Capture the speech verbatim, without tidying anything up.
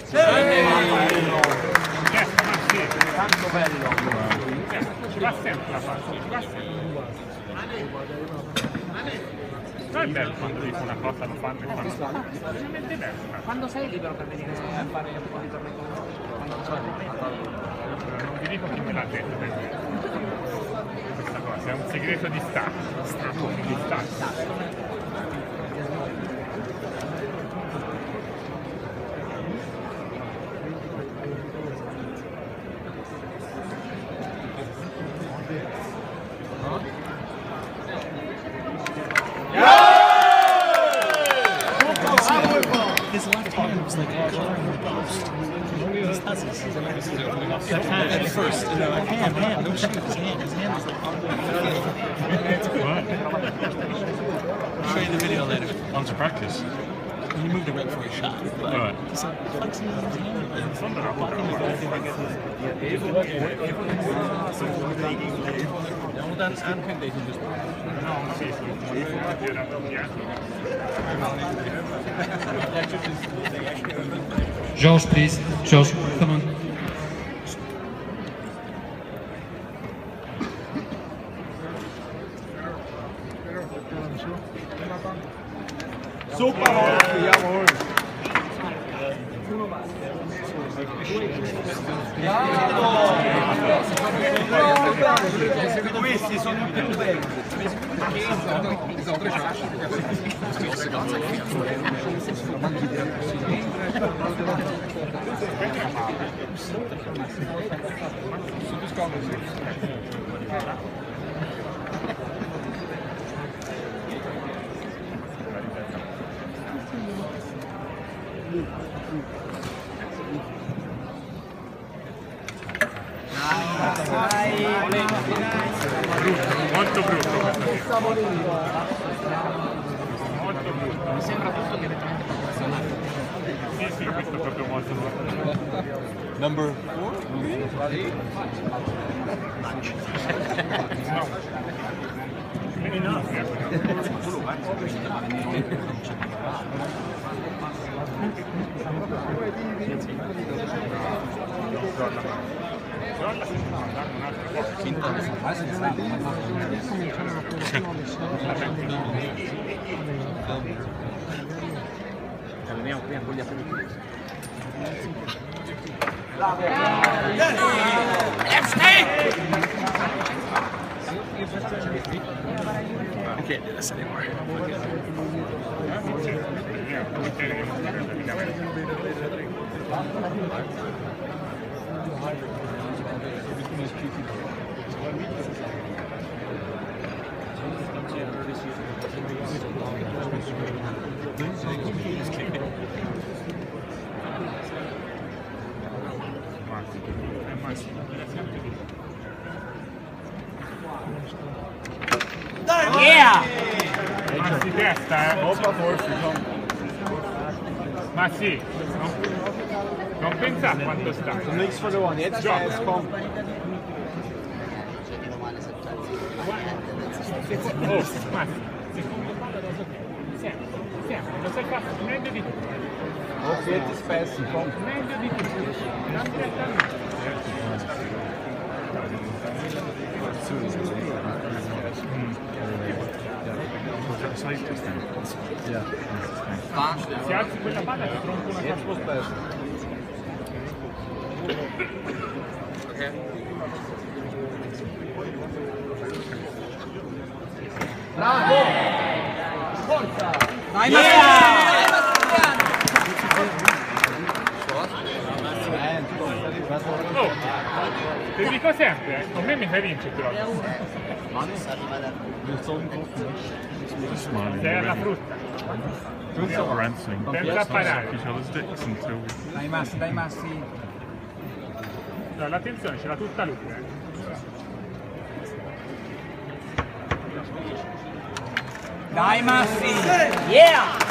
Tanto bello. Ci va sempre la faccia, ci va sempre. Non è bello quando dico una cosa lo fanno e quando è veramente bello. Quando sei libero per venire a fare un po' di tornei con non vi dico chi me l'ha detto perché questa cosa è un segreto di Stato. Stato di Stato. His left hand was like covering the post. He has his hand at first. No, hand, hand. Don't shoot his hand. His hand was like covering the I'll show you the video later. On to practice. He moved it right before he shot. But right. He's like flexing his hand. Dan aankunt deze dus. George, please. George, come on. Super! Jawohl! Questi sono i più belli. Molto brutto questo. Molto brutto. Mi sembra tutto direttamente proporzionale. Sì, sì, questo è proprio molto brutto. Number four? No. Quindi no. Camminiamo prima con gli aperitivi. I can't do this anymore. Yeah! Ma si testa, eh? Ma sì, non, non pensa a quanto stai. Nichts verloren, jetzt Fans kommen. Oh, ma secondo palla da giocare. Sempre, sempre, lo sai fare meglio di tutti. Auch viertes Pass, komm. Meglio di tutti. Non direttamente. Se alzi quella palla ti tronco una cosa. Bravo! Forza! Dai, Oh, ti dico sempre, con me mi fai vincere però. Sei alla frutta. Senza parare. Dai Massi, dai Massi. Allora, l'attenzione ce l'ha tutta lui. Eh. Dai Massi! Yeah!